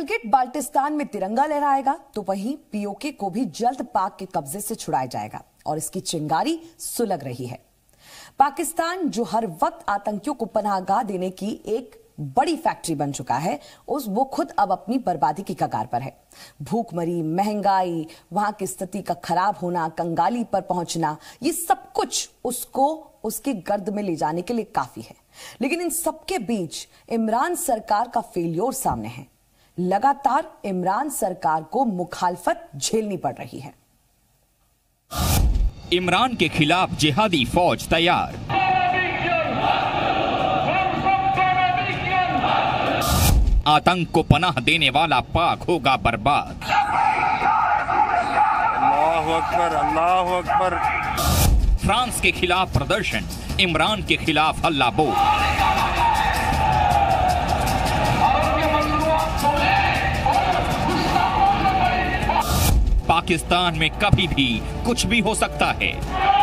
गिलगिट बाल्टिस्तान में तिरंगा लहराएगा तो वहीं पीओके को भी जल्द पाक के कब्जे से छुड़ाया जाएगा और इसकी चिंगारी सुलग रही है। पाकिस्तान जो हर वक्त आतंकियों को पनाहगाह देने की एक बड़ी फैक्ट्री बन चुका है, वो खुद अब अपनी बर्बादी की कगार पर है। भूखमरी, महंगाई, वहां की स्थिति का खराब होना, कंगाली पर पहुंचना, ये सब कुछ उसको उसकी गर्द में ले जाने के लिए काफी है। लेकिन इन सबके बीच इमरान सरकार का फेलियर सामने है। लगातार इमरान सरकार को मुखालफत झेलनी पड़ रही है। इमरान के खिलाफ जिहादी फौज तैयार। आतंक को पनाह देने वाला पाक होगा बर्बाद। अल्लाहु अकबर, अल्लाहु अकबर। फ्रांस के खिलाफ प्रदर्शन, इमरान के खिलाफ हल्ला बोल। पाकिस्तान में कभी भी कुछ भी हो सकता है।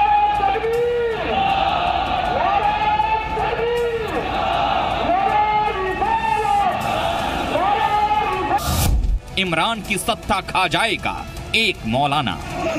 इमरान की सत्ता खा जाएगा एक मौलाना।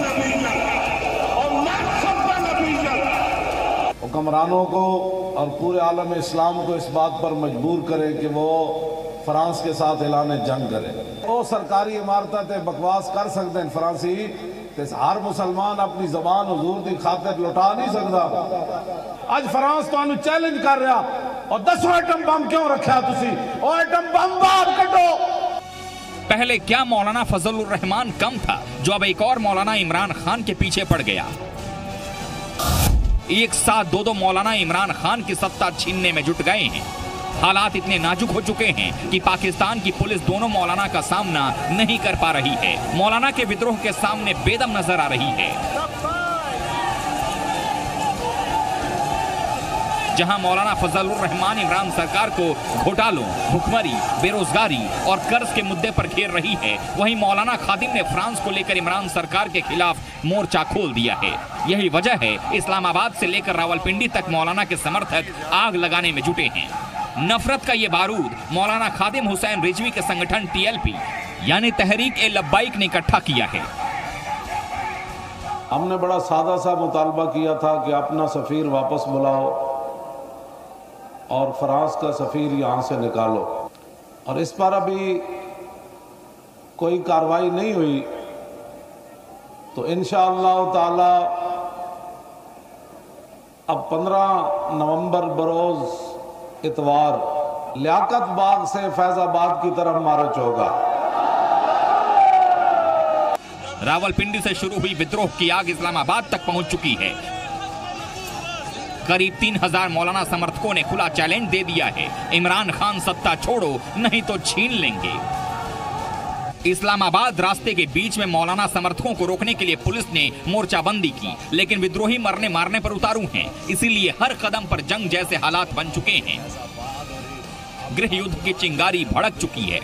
हुक्मरानों को और पूरे आलम इस्लाम को इस बात पर मजबूर करे कि वो फ्रांस के साथ ऐलान जंग करे। वो सरकारी इमारतें बकवास कर सकते हैं फ्रांसी, हर मुसलमान अपनी जबान हुजूर की खातिर लुटा नहीं सकता। आज फ्रांस तो चैलेंज कर रहा और 10 एटम बम क्यों रखा तुसी? ओ एटम बम बाहर कटो। पहले क्या मौलाना फजलुर रहमान कम था जो अब एक और मौलाना इमरान खान के पीछे पड़ गया? एक साथ दो मौलाना इमरान खान की सत्ता छीनने में जुट गए हैं। हालात इतने नाजुक हो चुके हैं कि पाकिस्तान की पुलिस दोनों मौलाना का सामना नहीं कर पा रही है। मौलाना के विद्रोह के सामने बेदम नजर आ रही है। जहां मौलाना फजलुर रहमान इमरान सरकार को घोटालों, भुखमरी, बेरोजगारी और कर्ज के मुद्दे पर घेर रही है, वहीं मौलाना खादिम ने फ्रांस को लेकर इमरान सरकार के खिलाफ मोर्चा खोल दिया है। यही वजह है इस्लामाबाद से लेकर रावलपिंडी तक मौलाना के समर्थक आग लगाने में जुटे हैं। नफरत का ये बारूद मौलाना खादिम हुसैन रिजवी के संगठन TLP यानी तहरीक ए लब्बाइक ने इकट्ठा किया है। हमने बड़ा सादा सा मुतालबा किया था कि अपना सफीर वापस बुलाओ और फ्रांस का सफीर यहां से निकालो, और इस पर अभी कोई कार्रवाई नहीं हुई। तो इंशाअल्लाह ताला अब 15 नवंबर बरोज इतवार लियाकत बाग से फैजाबाद की तरफ मार्च होगा। रावलपिंडी से शुरू हुई विद्रोह की आग इस्लामाबाद तक पहुंच चुकी है। करीब 3000 मौलाना समर्थकों ने खुला चैलेंज दे दिया है, इमरान खान सत्ता छोड़ो नहीं तो छीन लेंगे। इस्लामाबाद रास्ते के बीच में मौलाना समर्थकों को रोकने के लिए पुलिस ने मोर्चाबंदी की, लेकिन विद्रोही मरने मारने पर उतारू हैं, इसीलिए हर कदम पर जंग जैसे हालात बन चुके हैं। गृह युद्ध की चिंगारी भड़क चुकी है।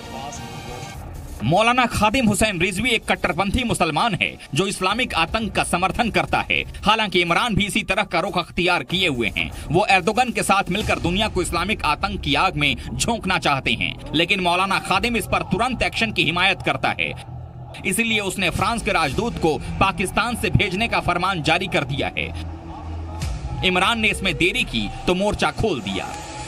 मौलाना खादिम हुसैन रिजवी एक कट्टरपंथी मुसलमान है जो इस्लामिक आतंक का समर्थन करता है। हालांकि इमरान भी इसी तरह का रुख अख्तियार किए हुए हैं। वो एर्दोगन के साथ मिलकर दुनिया को इस्लामिक आतंक की आग में झोंकना चाहते हैं, लेकिन मौलाना खादिम इस पर तुरंत एक्शन की हिमायत करता है। इसीलिए उसने फ्रांस के राजदूत को पाकिस्तान से भेजने का फरमान जारी कर दिया है। इमरान ने इसमें देरी की तो मोर्चा खोल दिया।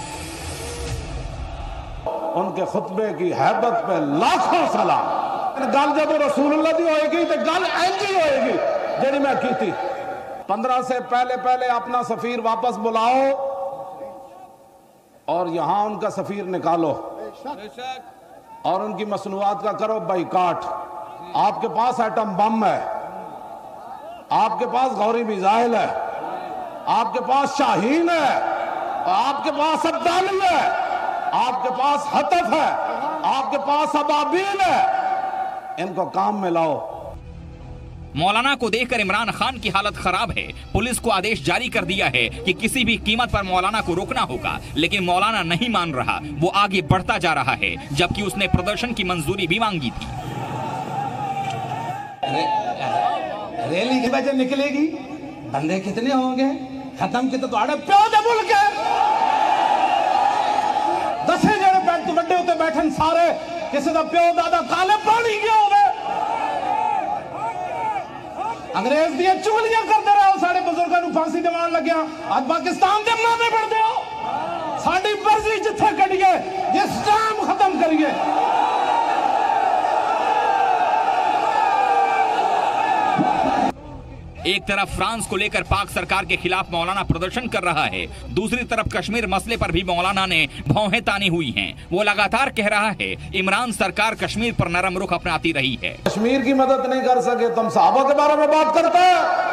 उनके खुतबे की हैबत पे लाखों सलाम। गल जब रसूलुल्लाह दी होएगी तो गल ऐसी होएगी जेडी मैं की थी। 15 से पहले अपना सफीर वापस बुलाओ और यहां उनका सफीर निकालो और उनकी मसनूआत का करो बाइकाट। आपके पास एटम बम है, आपके पास गौरी मिसाइल है, आपके पास शाहीन है, आपके पास अब्दाली है, आपके पास हतफ है, आपके पास अबाबील है। इनको काम में लाओ। मौलाना को देखकर इमरान खान की हालत खराब है। पुलिस को आदेश जारी कर दिया है कि किसी भी कीमत पर मौलाना को रोकना होगा, लेकिन मौलाना नहीं मान रहा। वो आगे बढ़ता जा रहा है, जबकि उसने प्रदर्शन की मंजूरी भी मांगी थी। रैली के बजे निकलेगी, बंदे कितने होंगे? खत्म कितने तो आड़े प्यो दे मुल्क 10 जने बैठ तो बड़े होते बैठन सारे किसी का प्यो दादा काले पानी क्यों हो गए? अंग्रेज दियां चुगलियां करते रहो, साढ़े बुजुर्गों को फांसी दिवान लग्या, आज पाकिस्तान के मनाने पड़ते हो। साड़ी मर्जी जिथे करिए, जिस टाइम खत्म करिए। एक तरफ फ्रांस को लेकर पाक सरकार के खिलाफ मौलाना प्रदर्शन कर रहा है, दूसरी तरफ कश्मीर मसले पर भी मौलाना ने भौहें तानी हुई हैं। वो लगातार कह रहा है इमरान सरकार कश्मीर पर नरम रुख अपनाती रही है। कश्मीर की मदद नहीं कर सके, तुम सहाबा के बारे में बात करते हैं।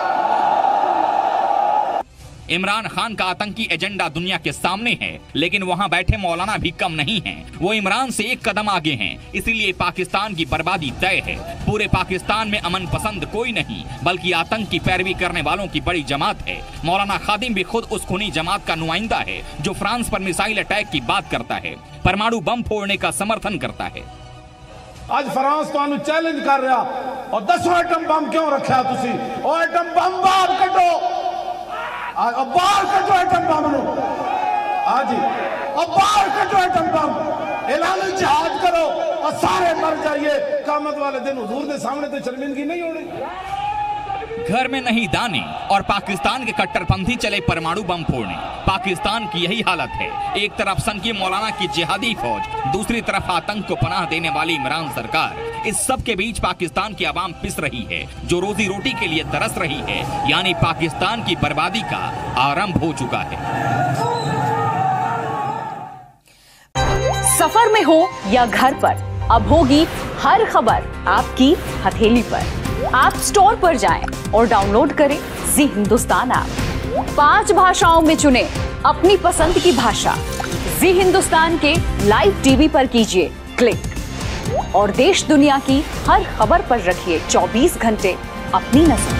इमरान खान का आतंकी एजेंडा दुनिया के सामने है, लेकिन वहां बैठे मौलाना भी कम नहीं हैं। वो इमरान से एक कदम आगे हैं, इसीलिए पाकिस्तान की बर्बादी तय है। पूरे पाकिस्तान में अमन पसंद कोई नहीं, बल्कि आतंक की पैरवी करने वालों की बड़ी जमात है। मौलाना खादिम भी खुद उस खूनी जमात का नुमाइंदा है जो फ्रांस पर मिसाइल अटैक की बात करता है, परमाणु बम फोड़ने का समर्थन करता है। आज फ्रांस तो चैलेंज कर रहा और 10 एटम बम क्यों रखा तुसी? और एटम बम बाहर कटो, बाहर कटो एटम बम नो। हाँ जी, और बाहर कटो एटम बम, ऐलान जिहाद करो और सारे मर जाइए। क़यामत वाले दिन हुजूर के सामने तो शर्मिंदगी नहीं हो रही। घर में नहीं दाने और पाकिस्तान के कट्टरपंथी चले परमाणु बम फोड़ने। पाकिस्तान की यही हालत है। एक तरफ सन की मौलाना की जिहादी फौज, दूसरी तरफ आतंक को पनाह देने वाली इमरान सरकार। इस सब के बीच पाकिस्तान की आवाम पिस रही है, जो रोजी रोटी के लिए तरस रही है। यानी पाकिस्तान की बर्बादी का आरंभ हो चुका है। सफर में हो या घर पर, अब होगी हर खबर आपकी हथेली पर। आप स्टोर पर जाएं और डाउनलोड करें जी हिंदुस्तान ऐप। 5 भाषाओं में चुनें अपनी पसंद की भाषा। जी हिंदुस्तान के लाइव टीवी पर कीजिए क्लिक और देश दुनिया की हर खबर पर रखिए 24 घंटे अपनी नजर।